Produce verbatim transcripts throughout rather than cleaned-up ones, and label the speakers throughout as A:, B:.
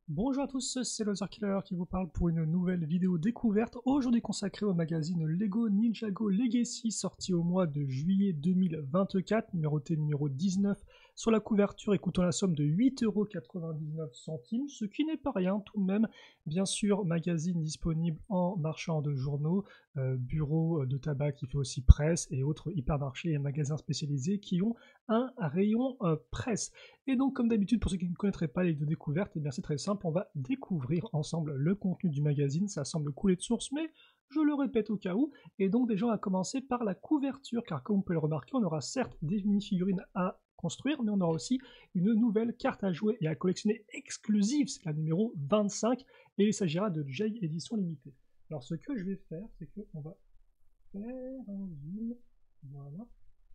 A: Bonjour à tous, c'est LoserKiller qui vous parle pour une nouvelle vidéo découverte, aujourd'hui consacrée au magazine Lego Ninjago Legacy, sorti au mois de juillet deux mille vingt-quatre, numéroté numéro dix-neuf, sur la couverture et coûtant la somme de huit euros quatre-vingt-dix-neuf, ce qui n'est pas rien tout de même. Bien sûr, magazine disponible en marchand de journaux, euh, bureau de tabac qui fait aussi presse et autres hypermarchés et magasins spécialisés qui ont un rayon euh, presse. Et donc, comme d'habitude, pour ceux qui ne connaîtraient pas les vidéos découvertes, eh bien c'est très simple, on va découvrir ensemble le contenu du magazine. Ça semble couler de source, mais je le répète au cas où. Et donc, déjà, on va commencer par la couverture, car comme vous pouvez le remarquer, on aura certes des mini-figurines à construire, mais on aura aussi une nouvelle carte à jouer et à collectionner exclusive, c'est la numéro vingt-cinq, et il s'agira de J édition limitée. Alors, ce que je vais faire, c'est qu'on va faire un zoom, voilà.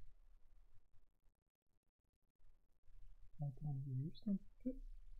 A: Attendez juste un peu,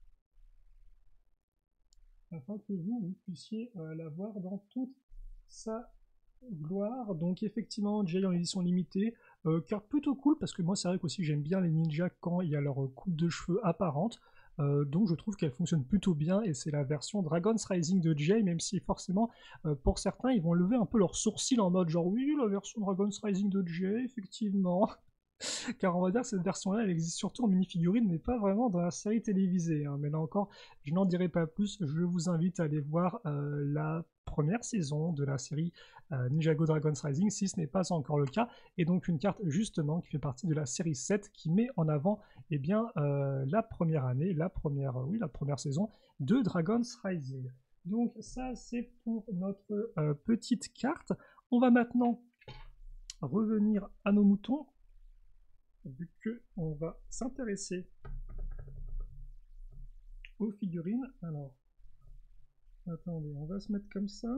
A: afin que vous, vous puissiez euh, la voir dans toute sa gloire. Donc effectivement, Jay en édition limitée, euh, carte plutôt cool, parce que moi c'est vrai qu'aussi j'aime bien les ninjas quand il y a leur coupe de cheveux apparente. Euh, donc je trouve qu'elle fonctionne plutôt bien, et c'est la version Dragon's Rising de Jay, même si forcément euh, pour certains ils vont lever un peu leurs sourcils en mode genre oui, la version Dragon's Rising de Jay, effectivement. Car on va dire que cette version-là, elle existe surtout en mini-figurine, mais pas vraiment dans la série télévisée, hein. Mais là encore, je n'en dirai pas plus, je vous invite à aller voir euh, la première saison de la série euh, Ninjago Dragon's Rising, si ce n'est pas encore le cas, et donc une carte justement qui fait partie de la série sept, qui met en avant eh bien, euh, la première année, la première, euh, oui, la première saison de Dragon's Rising. Donc ça, c'est pour notre euh, petite carte. On va maintenant revenir à nos moutons, vu qu'on va s'intéresser aux figurines. Alors, attendez, on va se mettre comme ça.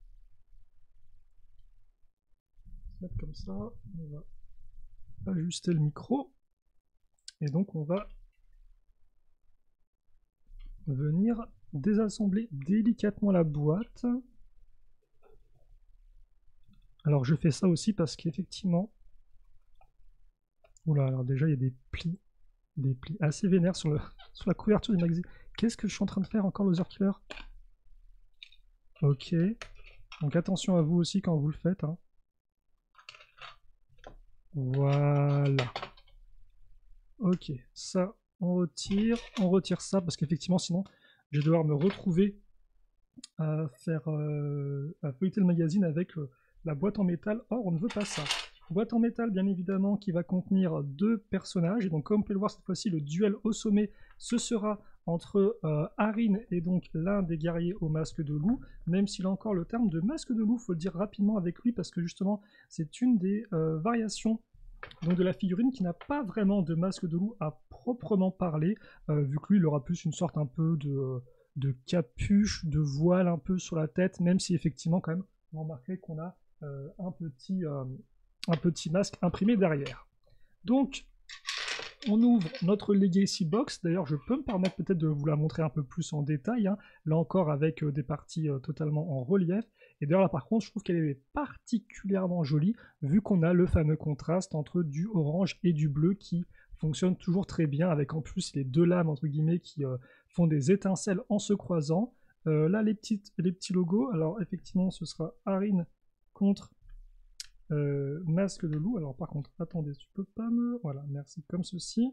A: Se mettre comme ça. On va ajuster le micro. Et donc, on va venir désassembler délicatement la boîte. Alors, je fais ça aussi parce qu'effectivement... Oula, alors déjà, il y a des plis. Des plis assez vénères sur, le, sur la couverture du magazine. Qu'est-ce que je suis en train de faire encore, LoserKiller? Ok. Donc attention à vous aussi quand vous le faites, hein. Voilà. Ok, ça, on retire. On retire ça parce qu'effectivement, sinon, je vais devoir me retrouver à faire euh, à feuilleter le magazine avec euh, la boîte en métal. Or, on ne veut pas ça. Boîte en métal, bien évidemment, qui va contenir deux personnages. Et donc, comme vous pouvez le voir, cette fois-ci, le duel au sommet, ce sera entre euh, Harin et donc l'un des guerriers au masque de loup. Même s'il a encore le terme de masque de loup, il faut le dire rapidement avec lui parce que justement, c'est une des euh, variations donc de la figurine qui n'a pas vraiment de masque de loup à proprement parler, euh, vu que lui il aura plus une sorte un peu de, de capuche, de voile un peu sur la tête, même si effectivement quand même vous remarquerez qu'on a euh, un, petit, euh, un petit masque imprimé derrière. Donc on ouvre notre Legacy Box. D'ailleurs, je peux me permettre peut-être de vous la montrer un peu plus en détail, hein. Là encore avec euh, des parties euh, totalement en relief. Et d'ailleurs, là par contre, je trouve qu'elle est particulièrement jolie, vu qu'on a le fameux contraste entre du orange et du bleu qui fonctionne toujours très bien, avec en plus les deux lames, entre guillemets, qui euh, font des étincelles en se croisant. Euh, là, les, petites, les petits logos, alors effectivement, ce sera Harin contre euh, masque de loup. Alors par contre, attendez, tu peux pas me... Voilà, merci, comme ceci.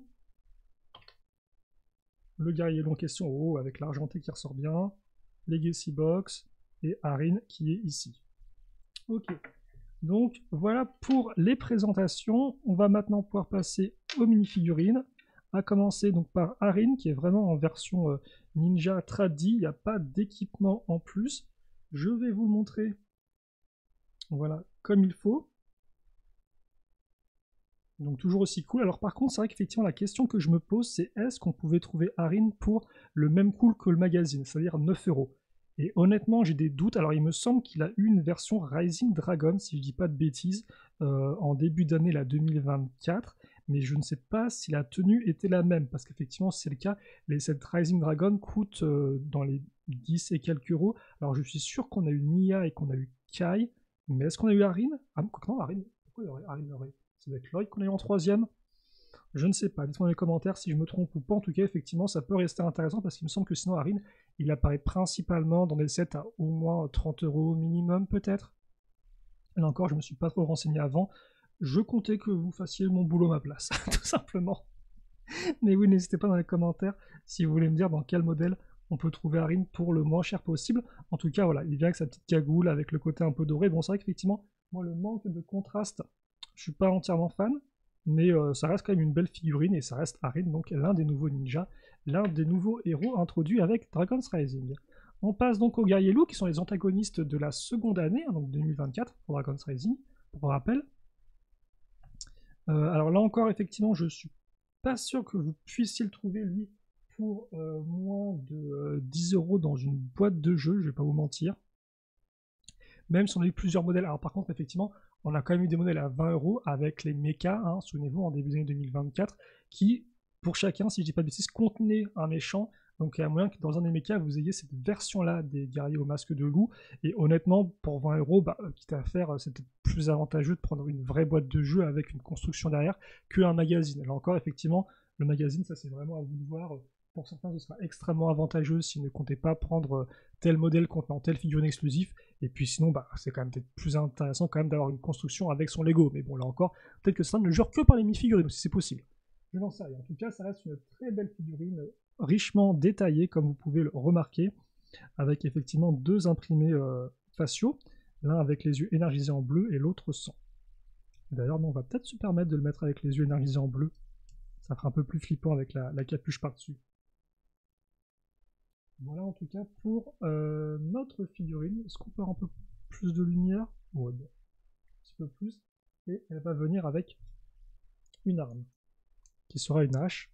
A: Le guerrier long question en haut avec l'argenté qui ressort bien. Legacy Box et Harin qui est ici. Ok, donc voilà pour les présentations. On va maintenant pouvoir passer aux mini-figurines. À commencer donc par Harin qui est vraiment en version euh, ninja tradi. Il n'y a pas d'équipement en plus. Je vais vous le montrer. Voilà, comme il faut. Donc toujours aussi cool. Alors par contre, c'est vrai qu'effectivement, la question que je me pose, c'est est-ce qu'on pouvait trouver Harin pour le même coût que le magazine, c'est-à-dire neuf euros. Et honnêtement, j'ai des doutes. Alors il me semble qu'il a eu une version Rising Dragon, si je dis pas de bêtises, euh, en début d'année la deux mille vingt-quatre, mais je ne sais pas si la tenue était la même, parce qu'effectivement, si c'est le cas, les, cette Rising Dragon coûte euh, dans les dix et quelques euros. Alors je suis sûr qu'on a eu Nia et qu'on a eu Kai, mais est-ce qu'on a eu Harin? Ah non, Harin. Pourquoi il y aurait Harin aurait... Ça doit être Lloyd qu'on a eu en troisième. Je ne sais pas, dites-moi dans les commentaires si je me trompe ou pas. En tout cas, effectivement, ça peut rester intéressant parce qu'il me semble que sinon, Arin, il apparaît principalement dans des sets à au moins trente euros minimum, peut-être. Là encore, je ne me suis pas trop renseigné avant. Je comptais que vous fassiez mon boulot à ma place, tout simplement. Mais oui, n'hésitez pas dans les commentaires si vous voulez me dire dans quel modèle on peut trouver Arin pour le moins cher possible. En tout cas, voilà, il vient avec sa petite cagoule, avec le côté un peu doré. Bon, c'est vrai qu'effectivement, moi, le manque de contraste, je suis pas entièrement fan, mais euh, ça reste quand même une belle figurine, et ça reste Arin, donc l'un des nouveaux ninjas, l'un des nouveaux héros introduits avec Dragon's Rising. On passe donc aux guerriers loups, qui sont les antagonistes de la seconde année, hein, donc deux mille vingt-quatre, pour Dragon's Rising, pour rappel. Euh, alors là encore, effectivement, je suis pas sûr que vous puissiez le trouver, lui, pour euh, moins de euh, dix euros dans une boîte de jeu, je vais pas vous mentir. Même si on a eu plusieurs modèles. Alors par contre, effectivement, on a quand même eu des modèles à vingt euros avec les mechas, hein, souvenez-vous, en début d'année deux mille vingt-quatre, qui, pour chacun, si je dis pas de bêtises, contenaient un méchant. Donc il y a moyen que dans un des mechas, vous ayez cette version-là des guerriers au masque de loup. Et honnêtement, pour vingt euros, bah, quitte à faire, c'était plus avantageux de prendre une vraie boîte de jeu avec une construction derrière qu'un magazine. Là encore, effectivement, le magazine, ça c'est vraiment à vous de voir. Pour certains, ce sera extrêmement avantageux s'ils ne comptaient pas prendre tel modèle contenant tel figurine exclusif. Et puis sinon, bah, c'est quand même peut-être plus intéressant quand même d'avoir une construction avec son Lego. Mais bon, là encore, peut-être que ça ne jure que par les mini-figurines, si c'est possible. Je n'en sais rien. En tout cas, ça reste une très belle figurine, richement détaillée, comme vous pouvez le remarquer, avec effectivement deux imprimés euh, faciaux, l'un avec les yeux énergisés en bleu et l'autre sans. D'ailleurs, on va peut-être se permettre de le mettre avec les yeux énergisés en bleu. Ça fera un peu plus flippant avec la, la capuche par-dessus. Voilà en tout cas pour euh, notre figurine. Est-ce qu'on peut avoir un peu plus de lumière? Ouais, bon, un petit peu plus. Et elle va venir avec une arme, qui sera une hache,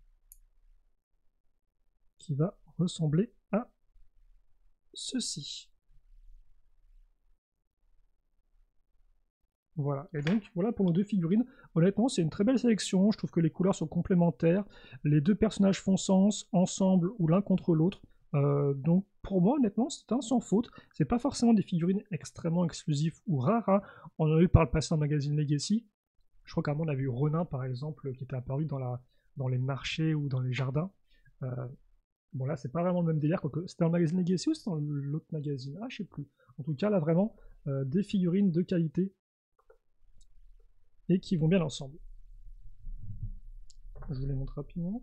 A: qui va ressembler à ceci. Voilà, et donc voilà pour nos deux figurines. Honnêtement, c'est une très belle sélection. Je trouve que les couleurs sont complémentaires. Les deux personnages font sens ensemble ou l'un contre l'autre. Euh, donc pour moi, honnêtement, c'est un sans faute. C'est pas forcément des figurines extrêmement exclusives ou rares, hein. On en a eu par le passé un magazine Legacy. Je crois qu'à un moment, on a vu Ronin, par exemple, qui était apparu dans, la, dans les marchés ou dans les jardins. Euh, bon, là, c'est pas vraiment le même délire. C'était un magazine Legacy ou c'était dans l'autre magazine? Ah, je sais plus. En tout cas, là, vraiment, euh, des figurines de qualité et qui vont bien ensemble. Je vous les montre rapidement.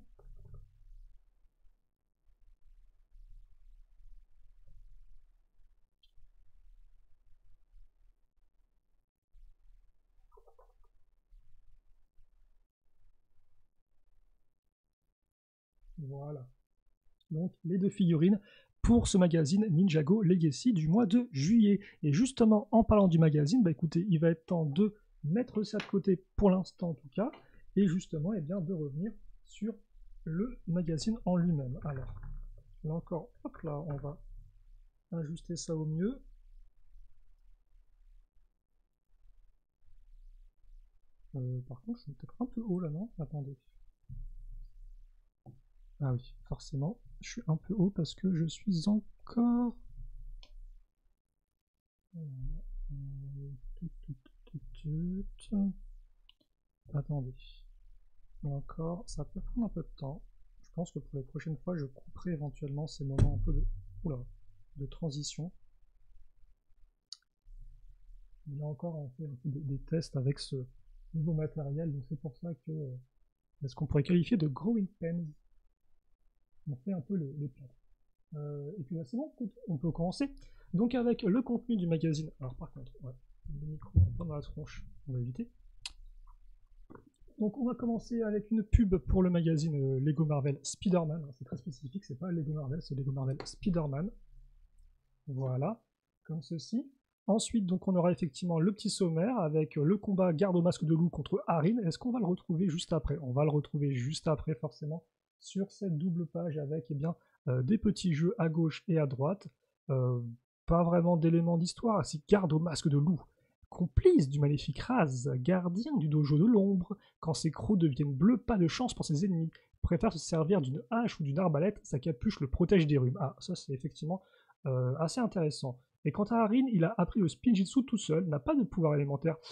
A: Voilà. Donc les deux figurines pour ce magazine Ninjago Legacy du mois de juillet. Et justement, en parlant du magazine, bah écoutez, il va être temps de mettre ça de côté pour l'instant en tout cas, et justement, eh bien, de revenir sur le magazine en lui-même. Alors, là encore, hop là, on va ajuster ça au mieux. Euh, par contre, je suis peut-être un peu haut là, non? Attendez. Ah oui, forcément, je suis un peu haut parce que je suis encore... Attendez. Encore, ça peut prendre un peu de temps. Je pense que pour les prochaines fois, je couperai éventuellement ces moments un peu de, oula, de transition. Il y a encore, on fait un peu des, des tests avec ce nouveau matériel, donc c'est pour ça que euh, ce qu'on pourrait qualifier de growing pains. On fait un peu les, les plans. Euh, et puis là, c'est bon, on peut commencer. Donc avec le contenu du magazine. Alors par contre, ouais, le micro un peu dans la tronche, on va éviter. Donc on va commencer avec une pub pour le magazine euh, Lego Marvel Spider-Man. C'est très spécifique, c'est pas Lego Marvel, c'est Lego Marvel Spider-Man. Voilà, comme ceci. Ensuite, donc, on aura effectivement le petit sommaire avec le combat garde au masque de loup contre Arin. Est-ce qu'on va le retrouver juste après? On va le retrouver juste après, forcément, sur cette double page avec eh bien, euh, des petits jeux à gauche et à droite. Euh, pas vraiment d'éléments d'histoire. Si garde au masque de loup, complice du maléfique Raz, gardien du dojo de l'ombre, quand ses crocs deviennent bleus, pas de chance pour ses ennemis. Préfère se servir d'une hache ou d'une arbalète, sa capuche le protège des rhumes. Ah, ça c'est effectivement euh, assez intéressant. Et quant à Arin, il a appris le spinjitzu tout seul, n'a pas de pouvoir élémentaire.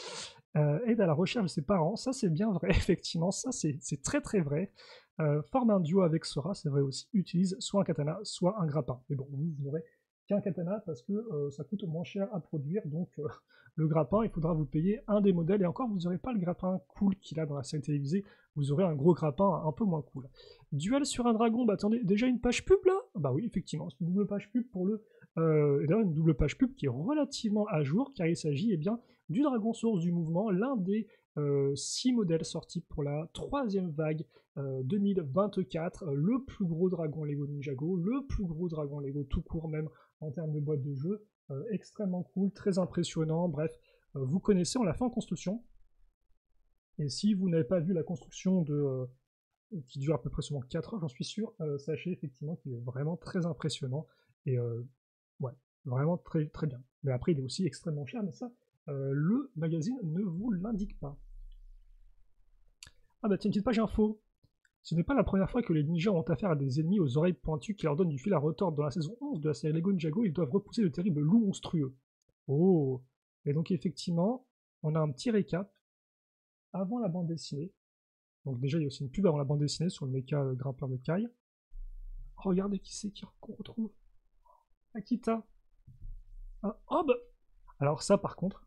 A: Euh, aide à la recherche de ses parents, ça c'est bien vrai, effectivement, ça c'est très très vrai. Euh, forme un duo avec Sora, c'est vrai aussi. Utilise soit un katana, soit un grappin. Mais bon, vous, vous n'aurez qu'un katana parce que euh, ça coûte moins cher à produire, donc euh, le grappin, il faudra vous payer un des modèles, et encore, vous n'aurez pas le grappin cool qu'il a dans la série télévisée, vous aurez un gros grappin un peu moins cool. Duel sur un dragon, bah attendez, déjà une page pub là? Bah oui, effectivement, c'est une double page pub pour le... Euh, et d'ailleurs, une double page pub qui est relativement à jour, car il s'agit, eh bien, du dragon source du mouvement, l'un des euh, six modèles sortis pour la troisième vague euh, deux mille vingt-quatre, euh, le plus gros dragon Lego Ninjago, le plus gros dragon Lego tout court même en termes de boîte de jeu, euh, extrêmement cool, très impressionnant, bref, euh, vous connaissez, on l'a fait en construction, et si vous n'avez pas vu la construction de, euh, qui dure à peu près seulement quatre heures, j'en suis sûr, euh, sachez effectivement qu'il est vraiment très impressionnant, et euh, ouais, vraiment très très bien. Mais après il est aussi extrêmement cher, mais ça, euh, le magazine ne vous l'indique pas. Ah bah tiens, une petite page info. Ce n'est pas la première fois que les ninjas ont affaire à des ennemis aux oreilles pointues qui leur donnent du fil à retordre. Dans la saison onze de la série Lego Ninjago, ils doivent repousser de terribles loups monstrueux. Oh! Et donc effectivement, on a un petit récap avant la bande dessinée. Donc déjà, il y a aussi une pub avant la bande dessinée sur le méca euh, grimpeur de Kai. Regardez qui c'est qu'on retrouve. Akita. Ah, oh bah. Alors ça par contre,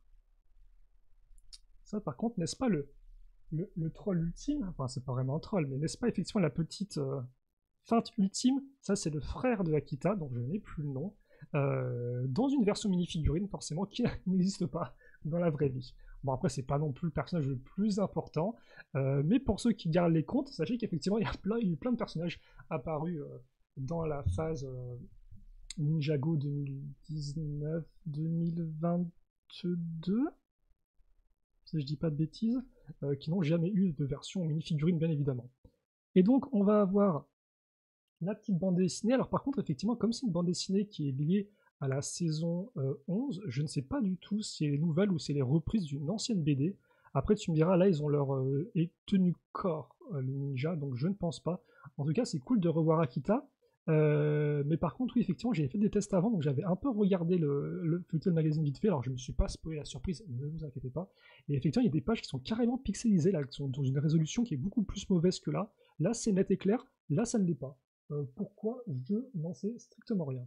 A: ça par contre, n'est-ce pas le, le, le troll ultime? Enfin, c'est pas vraiment un troll, mais n'est-ce pas effectivement la petite euh, feinte ultime? Ça, c'est le frère de Akita, dont je n'ai plus le nom, euh, dans une version mini-figurine, forcément, qui n'existe pas dans la vraie vie. Bon, après, c'est pas non plus le personnage le plus important, euh, mais pour ceux qui gardent les comptes, sachez qu'effectivement, il y a plein, il y a eu plein de personnages apparus euh, dans la phase euh, Ninjago deux mille dix-neuf deux mille vingt-deux, si je dis pas de bêtises, euh, qui n'ont jamais eu de version mini-figurine, bien évidemment. Et donc, on va avoir la petite bande dessinée. Alors par contre, effectivement, comme c'est une bande dessinée qui est liée à la saison euh, onze, je ne sais pas du tout si c'est les nouvelles ou c'est les reprises d'une ancienne B D. Après, tu me diras, là, ils ont leur euh, tenue corps, euh, les ninjas, donc je ne pense pas. En tout cas, c'est cool de revoir Akita. Euh, mais par contre, oui, effectivement, j'avais fait des tests avant, donc j'avais un peu regardé le, le, le magazine vite fait, alors je ne me suis pas spoilé la surprise, ne vous inquiétez pas. Et effectivement, il y a des pages qui sont carrément pixelisées, là, qui sont dans une résolution qui est beaucoup plus mauvaise que là. Là, c'est net et clair, là, ça ne l'est pas. Euh, pourquoi je n'en sais strictement rien.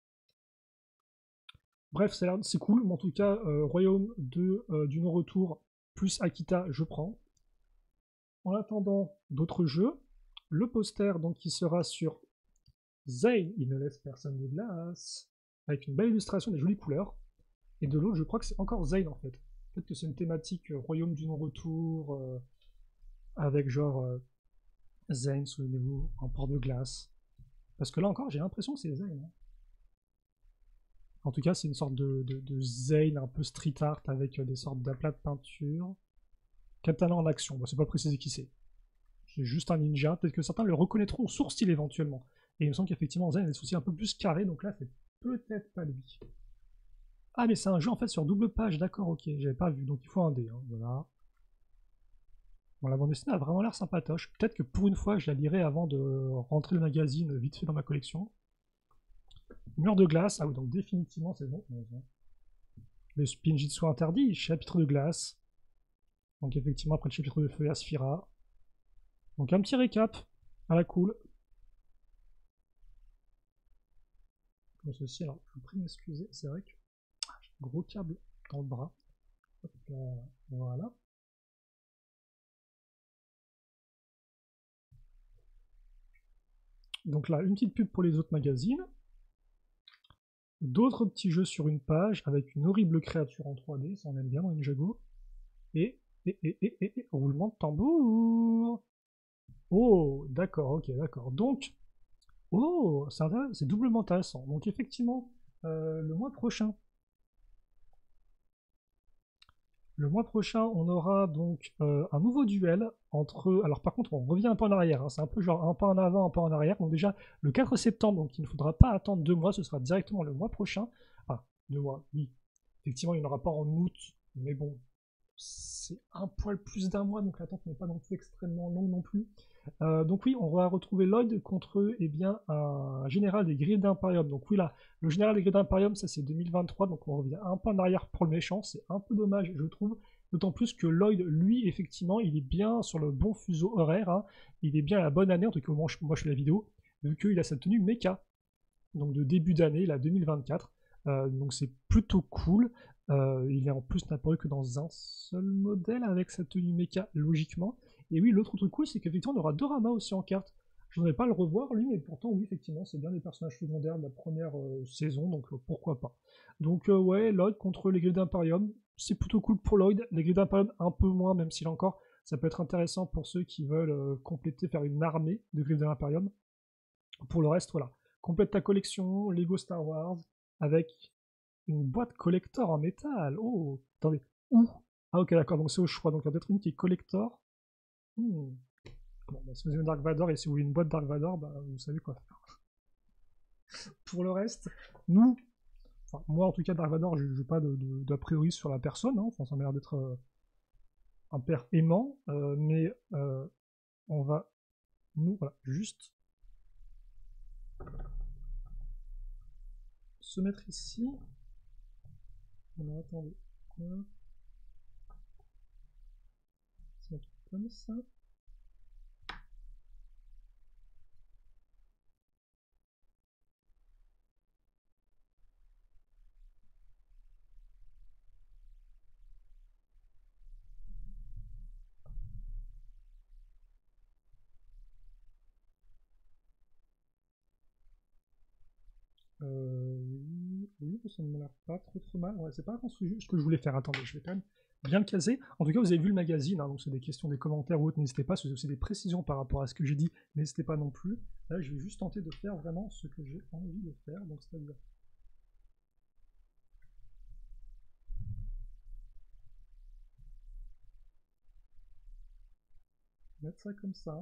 A: Bref, c'est cool, mais en tout cas, euh, Royaume de, euh, du non-retour plus Akita, je prends. En attendant d'autres jeux, le poster donc qui sera sur Zane, il ne laisse personne de glace, avec une belle illustration, des jolies couleurs. Et de l'autre, je crois que c'est encore Zane en fait. Peut-être que c'est une thématique euh, Royaume du non-retour, euh, avec genre euh, Zane, souvenez-vous, en port de glace. Parce que là encore, j'ai l'impression que c'est Zane. Hein. En tout cas, c'est une sorte de, de, de Zane un peu street art avec des sortes d'aplats de peinture. Katana en action, bon, c'est pas précisé qui c'est. C'est juste un ninja, peut-être que certains le reconnaîtront au sourcil éventuellement. Et il me semble qu'effectivement Zane a des soucis un peu plus carrés, donc là c'est peut-être pas lui. Ah mais c'est un jeu en fait sur double page, d'accord, ok, j'avais pas vu, donc il faut un dé, hein, voilà. Bon, la bande dessinée a vraiment l'air sympatoche. Peut-être que pour une fois je la lirai avant de rentrer le magazine vite fait dans ma collection. Mur de glace, ah oui, donc définitivement c'est bon. Le Spinjitsu interdit, chapitre de glace. Donc effectivement après le chapitre de feu et Asphira. Donc un petit récap, à la cool. Comme ceci, alors je vous prie de m'excuser, c'est vrai que ah, j'ai un gros câble dans le bras. Hop là, voilà. Donc là, une petite pub pour les autres magazines. D'autres petits jeux sur une page avec une horrible créature en trois D, ça on aime bien dans Ninjago. Et, et, et, et, et, et roulement de tambour. Oh, d'accord, ok, d'accord. Donc, oh, c'est doublement intéressant. Donc effectivement, euh, le mois prochain, le mois prochain, on aura donc euh, un nouveau duel entre. Alors par contre, on revient un peu en arrière. Hein, c'est un peu genre un pas en avant, un pas en arrière. Donc déjà, le quatre septembre, donc il ne faudra pas attendre deux mois, ce sera directement le mois prochain. Enfin, deux mois, oui. Effectivement, il n'y en aura pas en août, mais bon, c'est un poil plus d'un mois, donc l'attente n'est pas non plus extrêmement longue non plus. Euh, donc oui, on va retrouver Lloyd contre eh bien, un général des Grilles d'Imperium. Donc oui, là, le général des Grilles d'Imperium, ça c'est deux mille vingt-trois, donc on revient un peu en arrière pour le méchant. C'est un peu dommage, je trouve. D'autant plus que Lloyd, lui, effectivement, il est bien sur le bon fuseau horaire, hein. Il est bien à la bonne année, en tout cas, moi, je, moi, je fais la vidéo, vu qu'il a sa tenue méca. Donc de début d'année, là, deux mille vingt-quatre. Euh, donc c'est plutôt cool. Euh, il est en plus n'apparu que dans un seul modèle avec sa tenue méca, logiquement. Et oui, l'autre truc cool, c'est qu'effectivement, on aura Dorama aussi en carte. Je voudrais pas le revoir, lui, mais pourtant, oui, effectivement, c'est bien des personnages secondaires de la première euh, saison, donc euh, pourquoi pas. Donc, euh, ouais, Lloyd contre les Grilles d'Imperium, c'est plutôt cool pour Lloyd. Les Grilles d'Imperium, un peu moins, même s'il encore, ça peut être intéressant pour ceux qui veulent euh, compléter, faire une armée de Grilles d'Imperium. Pour le reste, voilà. Complète ta collection Lego Star Wars avec une boîte collector en métal. Oh, attendez, où? Ah ok, d'accord, donc c'est au choix. Donc il y a peut-être une qui est collector. Hmm. Bon, bah, si vous aimez Dark Vador et si vous voulez une boîte Dark Vador, bah, vous savez quoi faire. Pour le reste, nous, enfin, moi en tout cas, Dark Vador, je n'ai pas d'a priori sur la personne. Hein. Enfin, ça m'a l'air d'être euh, un père aimant, euh, mais euh, on va, nous, voilà, juste se mettre ici. Alors attendez, quoi? Se mettre comme ça. Euh, oui, oui, ça ne m'a l'air pas trop trop mal. Ouais, c'est pas vraiment ce que, ce que je voulais faire. Attendez, je vais quand même bien le caser. En tout cas, vous avez vu le magazine, hein, donc c'est des questions, des commentaires ou autres, n'hésitez pas. Si vous avez aussi des précisions par rapport à ce que j'ai dit, n'hésitez pas non plus. Là, je vais juste tenter de faire vraiment ce que j'ai envie de faire, donc c'est-à-dire mettre ça comme ça,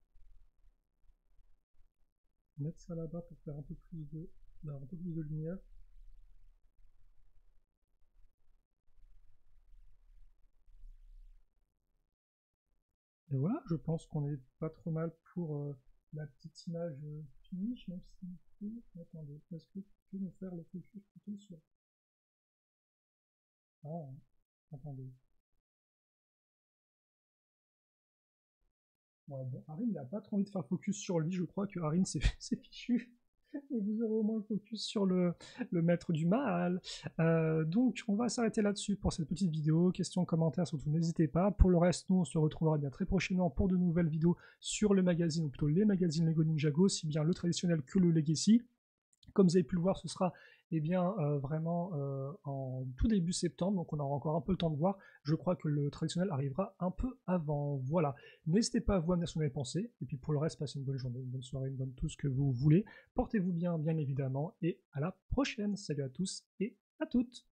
A: mettre ça là-bas pour faire un peu plus de, là, un peu plus de lumière. Et voilà, je pense qu'on est pas trop mal pour euh, la petite image euh, finish, même si... Attendez, est-ce que tu peux me faire le focus plutôt sur... Ah, attendez. Ouais, bon, Harin, il a pas trop envie de faire focus sur lui, je crois que Harin, c'est fichu. Et vous aurez au moins le focus sur le, le maître du mal. Euh, donc, on va s'arrêter là-dessus pour cette petite vidéo. Questions, commentaires, surtout n'hésitez pas. Pour le reste, nous, on se retrouvera bien très prochainement pour de nouvelles vidéos sur le magazine, ou plutôt les magazines Lego Ninjago, aussi bien le traditionnel que le Legacy. Comme vous avez pu le voir, ce sera eh bien, euh, vraiment euh, en tout début septembre, donc on aura encore un peu le temps de voir. Je crois que le traditionnel arrivera un peu avant. Voilà. N'hésitez pas à vous amener ce que vous avez pensé. Et puis pour le reste, passez une bonne journée, une bonne soirée, une bonne tout ce que vous voulez. Portez-vous bien, bien évidemment. Et à la prochaine. Salut à tous et à toutes.